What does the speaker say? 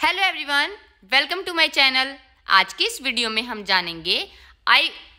Hello everyone, welcome to my channel. आज की इस वीडियो में हम जानेंगे